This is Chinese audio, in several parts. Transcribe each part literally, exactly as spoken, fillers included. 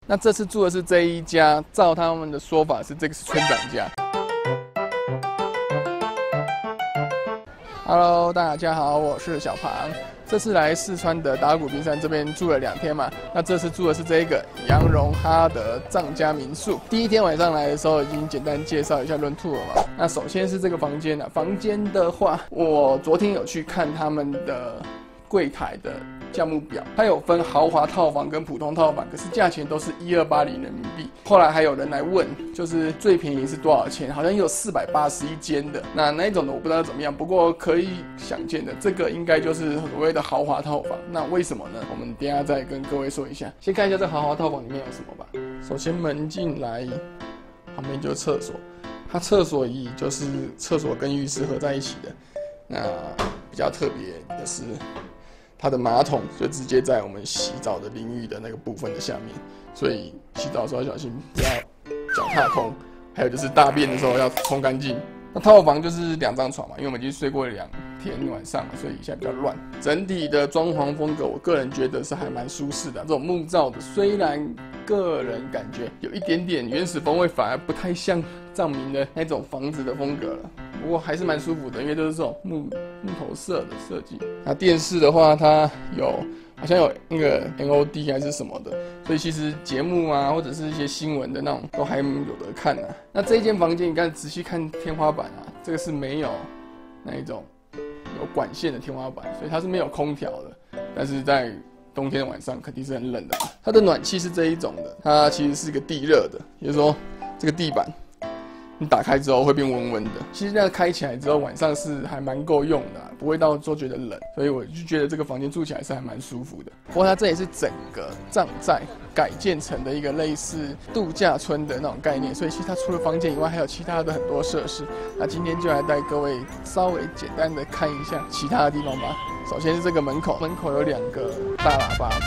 那这次住的是这一家，照他们的说法是这个是村长家。Hello， 大家好，我是小庞。这次来四川的达古冰山这边住了两天嘛，那这次住的是这个羊绒哈德藏家民宿。第一天晚上来的时候，已经简单介绍一下论tour了嘛。那首先是这个房间啊，房间的话，我昨天有去看他们的柜台的价目表，它有分豪华套房跟普通套房，可是价钱都是一二八零人民币。后来还有人来问，就是最便宜是多少钱？好像有四百八十一间的，那那一种的我不知道怎么样，不过可以想见的，这个应该就是所谓的豪华套房。那为什么呢？我们等一下再跟各位说一下。先看一下这豪华套房里面有什么吧。首先门进来，旁边就是厕所，它厕所椅就是厕所跟浴室合在一起的。那比较特别的是，它的马桶就直接在我们洗澡的淋浴的那个部分的下面，所以洗澡的时候要小心不要脚踏空。还有就是大便的时候要冲干净。那套房就是两张床嘛，因为我们已经睡过两天晚上了，所以现在比较乱。整体的装潢风格，我个人觉得是还蛮舒适的。这种木造的，虽然个人感觉有一点点原始风味，反而不太像藏民的那种房子的风格了。不过还是蛮舒服的，因为都是这种木木头色的设计。那电视的话，它有好像有那个 N O D 还是什么的，所以其实节目啊，或者是一些新闻的那种都还有得看啊。那这一间房间，你看仔细看天花板啊，这个是没有那一种有管线的天花板，所以它是没有空调的。但是在冬天的晚上肯定是很冷的。它的暖气是这一种的，它其实是一个地热的，也就是说这个地板你打开之后会变温温的。其实这样开起来之后，晚上是还蛮够用的、啊，不会到说觉得冷，所以我就觉得这个房间住起来是还蛮舒服的。不过它这也是整个藏寨改建成的一个类似度假村的那种概念，所以其实它除了房间以外，还有其他的很多设施。那今天就来带各位稍微简单的看一下其他的地方吧。首先是这个门口，门口有两个大喇叭。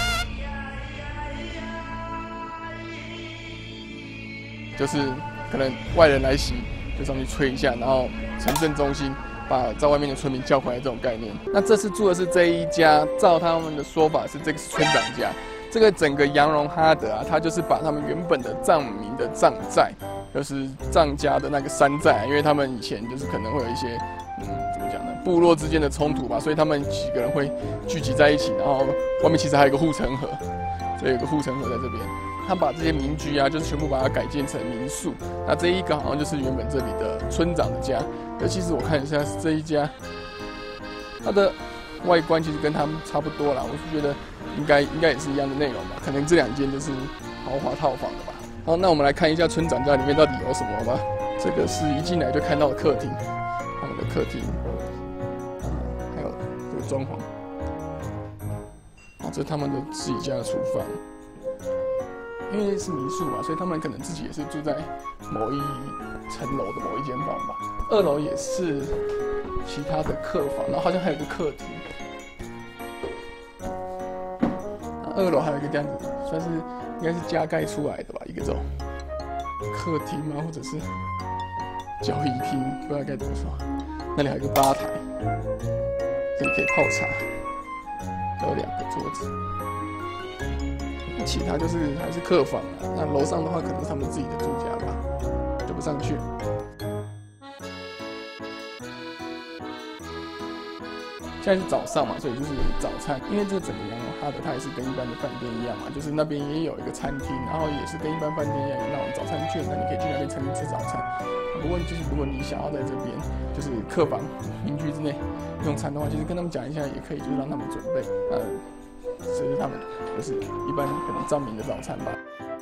就是可能外人来袭，就上去吹一下，然后城镇中心把在外面的村民叫回来这种概念。那这次住的是这一家，照他们的说法是这个是村长家。这个整个羊绒哈德啊，它就是把他们原本的藏民的藏寨，就是藏家的那个山寨，因为他们以前就是可能会有一些嗯怎么讲呢，部落之间的冲突吧，所以他们几个人会聚集在一起，然后外面其实还有一个护城河，所以有个护城河在这边。他把这些民居啊，就是全部把它改建成民宿。那这一个好像就是原本这里的村长的家。可其实我看一下是这一家，它的外观其实跟他们差不多啦。我是觉得应该应该也是一样的内容吧。可能这两间就是豪华套房的吧。好，那我们来看一下村长家里面到底有什么吧。这个是一进来就看到的客厅，他们的客厅，还有这个装潢。哦，这是他们的自己家的厨房。因为是民宿嘛，所以他们可能自己也是住在某一层楼的某一间房吧。二楼也是其他的客房，然后好像还有一个客厅。二楼还有一个这样子，算是应该是加盖出来的吧，一个这种客厅吗，或者是交易厅，不知道该怎么说。那里还有一个吧台，这里可以泡茶，还有两个桌子。其他就是还是客房啊，那楼上的话可能是他们自己的住家吧，就不上去。现在是早上嘛，所以就是早餐。因为这个整个羊绒哈德它也是跟一般的饭店一样嘛，就是那边也有一个餐厅，然后也是跟一般饭店一样有那种早餐券，那你可以去那边餐厅吃早餐。不过就是如果你想要在这边就是客房民居之内用餐的话，其实跟他们讲一下也可以，就是让他们准备。呃。这是他们就是一般可能藏民的早餐吧。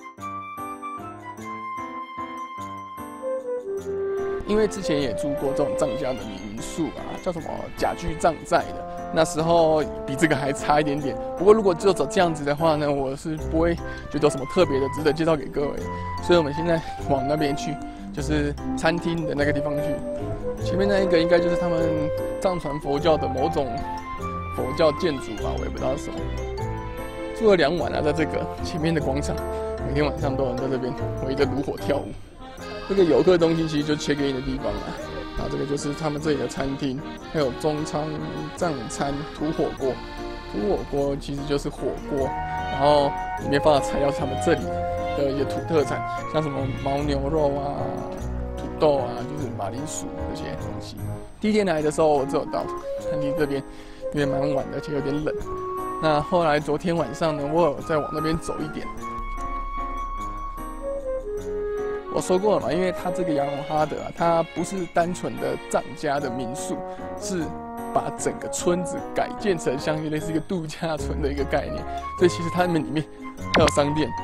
因为之前也住过这种藏家的民宿啊，叫什么甲居藏寨的，那时候比这个还差一点点。不过如果就走这样子的话呢，我是不会觉得有什么特别的值得介绍给各位。所以我们现在往那边去，就是餐厅的那个地方去。前面那一个应该就是他们藏传佛教的某种佛教建筑吧，我也不知道是什么。住了两晚啊，在这个前面的广场，每天晚上都有人在这边围着炉火跳舞。这个游客中心其实就check in的地方啊，然后这个就是他们这里的餐厅，还有中餐、藏餐、土火锅， 土火锅其实就是火锅，然后里面放的材料是他们这里的一些土特产，像什么牦牛肉啊、土豆啊，就是马铃薯这些东西。第一天来的时候，我只有到餐厅这边，因为蛮晚的，而且有点冷。那后来昨天晚上呢，我有再往那边走一点。我说过了嘛，因为它这个羊绒哈德啊，它不是单纯的藏家的民宿，是把整个村子改建成像类似一个度假村的一个概念。所以其实他们里面还有商店，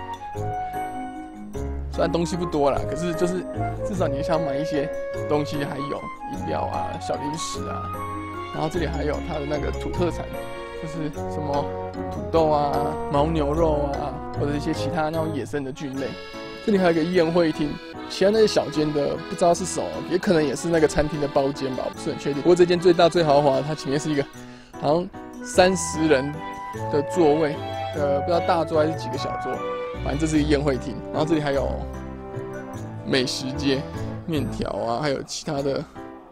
虽然东西不多啦，可是就是至少你想买一些东西，还有饮料啊、小零食啊。然后这里还有它的那个土特产，就是什么土豆啊、牦牛肉啊，或者一些其他那种野生的菌类。这里还有一个宴会厅，其他那些小间的不知道是什么，也可能也是那个餐厅的包间吧，我不是很确定。不过这间最大最豪华，它前面是一个好像三十人的座位，呃，不知道大桌还是几个小桌，反正这是一个宴会厅。然后这里还有美食街，面条啊，还有其他的，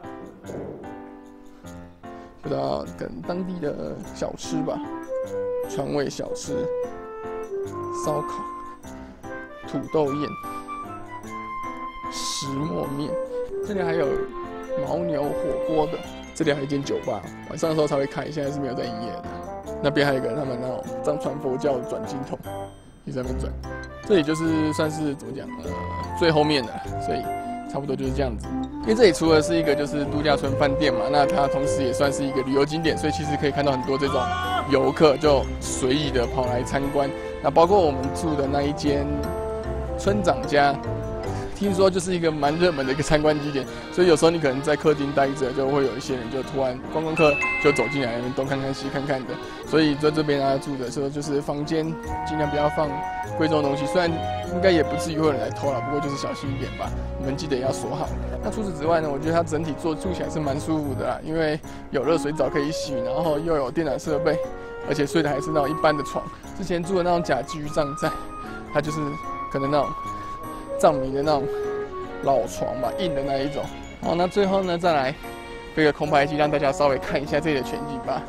不知道跟当地的小吃吧，川味小吃、烧烤。土豆宴、石磨面，这里还有牦牛火锅的，这里还有一间酒吧，晚上的时候才会开，现在是没有在营业的。那边还有一个他们那种藏传佛教的转经筒，一直在那边转。这里就是算是怎么讲，呃，最后面的，所以差不多就是这样子。因为这里除了是一个就是度假村饭店嘛，那它同时也算是一个旅游景点，所以其实可以看到很多这种游客就随意的跑来参观。那包括我们住的那一间。村长家，听说就是一个蛮热门的一个参观景点，所以有时候你可能在客厅待着，就会有一些人就突然观光客就走进来，东看看西看看的。所以在这边啊住的时候，就是房间尽量不要放贵重的东西，虽然应该也不至于会有人来偷了，不过就是小心一点吧。门记得也要锁好。那除此之外呢，我觉得它整体坐住起来是蛮舒服的啦，因为有热水澡可以洗，然后又有电暖设备，而且睡的还是那种一般的床。之前住的那种甲居藏寨，它就是。可能那种藏民的那种老床吧，硬的那一种。好，那最后呢，再来飞个空拍机，让大家稍微看一下这里的全景吧。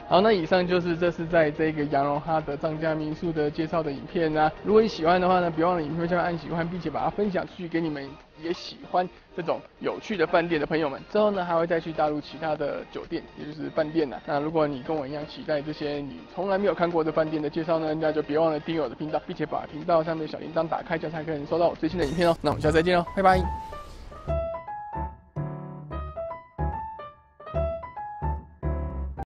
好，那以上就是这是在这个羊绒哈德藏家民宿的介绍的影片啊。如果你喜欢的话呢，别忘了影片下面按喜欢，并且把它分享出去给你们也喜欢这种有趣的饭店的朋友们。之后呢，还会再去大陆其他的酒店，也就是饭店呐、啊。那如果你跟我一样期待这些你从来没有看过的饭店的介绍呢，那就别忘了订阅我的频道，并且把频道上面的小铃铛打开，这样才可以收到我最新的影片哦。那我们下次再见喽，拜拜。